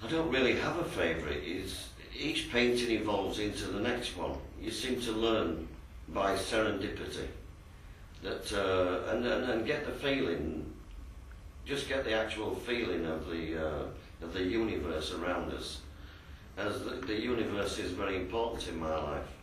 I don't really have a favourite. Each painting evolves into the next one. You seem to learn by serendipity that, and get the feeling, just get the actual feeling of the universe around us, as the universe is very important in my life.